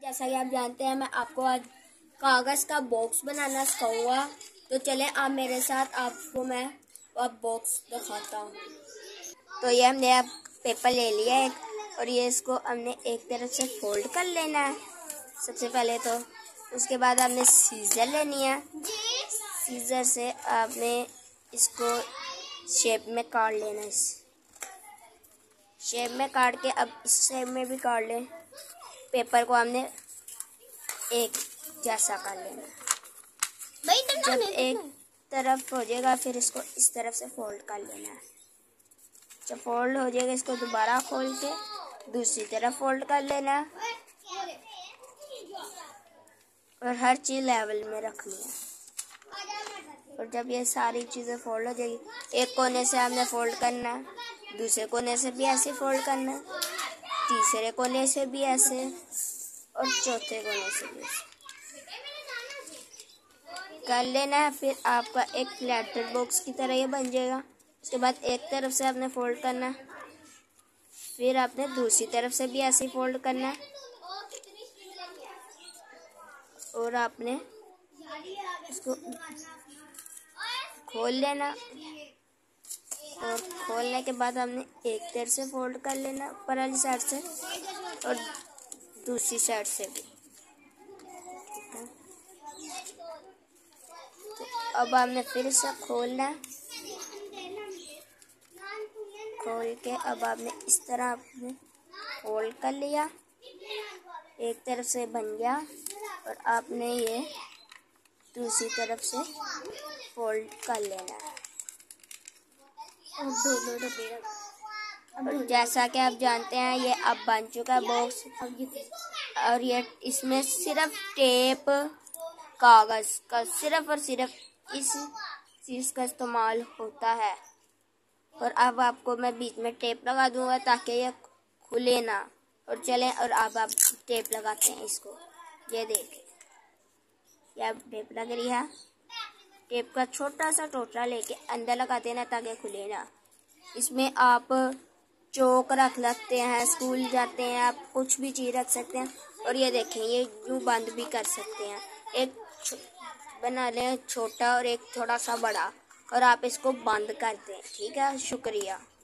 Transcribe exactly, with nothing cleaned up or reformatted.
जैसा कि आप जानते हैं मैं आपको आज कागज़ का बॉक्स बनाना सिखाऊंगा। तो चले आप मेरे साथ, आपको मैं अब बॉक्स दिखाता हूँ। तो ये हमने अब पेपर ले लिया है और ये इसको हमने एक तरफ से फोल्ड कर लेना है सबसे पहले। तो उसके बाद आपने सीजर लेनी है। सीजर से आपने इसको शेप में काट लेना है। इस शेप में काट के अब इस शेप में भी काट लें। पेपर को हमने एक जैसा कर लेना है। जब एक तरफ हो जाएगा फिर इसको इस तरफ से फोल्ड कर लेना है। जब फोल्ड हो जाएगा इसको दोबारा खोल के दूसरी तरफ फोल्ड कर लेना है और हर चीज़ लेवल में रखनी है। और जब ये सारी चीज़ें फोल्ड हो जाएगी, एक कोने से हमने फोल्ड करना है, दूसरे कोने से भी ऐसे फोल्ड करना है, तीसरे कोने से भी ऐसे और चौथे कोने से भी ऐसे कर लेना है। फिर आपका एक लेटर बॉक्स की तरह ये बन जाएगा। उसके बाद एक तरफ से आपने फोल्ड करना है, फिर आपने दूसरी तरफ से भी ऐसे फोल्ड करना है और आपने इसको खोल लेना। और खोलने के बाद हमने एक तरफ से फोल्ड कर लेना ऊपर वाली साइड से और दूसरी साइड से भी। तो अब हमने फिर इसे खोलना है। खोल के अब आपने इस तरह आपने फोल्ड कर लिया, एक तरफ से बन गया और आपने ये दूसरी तरफ से फोल्ड कर लेना है। और जैसा कि आप जानते हैं ये अब बन चुका है बॉक्स। और ये इसमें सिर्फ टेप कागज़ का सिर्फ और सिर्फ इस चीज़ का इस्तेमाल होता है। और अब आपको मैं बीच में टेप लगा दूंगा ताकि ये खुले ना और चलें। और अब आप टेप लगाते हैं इसको, ये देखें ये अब टेप लग रही है। टेप का छोटा सा टोटा लेके अंदर लगा देना ताकि खुले ना। इसमें आप चौक रख सकते हैं, स्कूल जाते हैं आप कुछ भी चीज़ रख सकते हैं। और ये देखें ये यूँ बंद भी कर सकते हैं। एक बना लें छोटा और एक थोड़ा सा बड़ा और आप इसको बंद कर दें। ठीक है, शुक्रिया।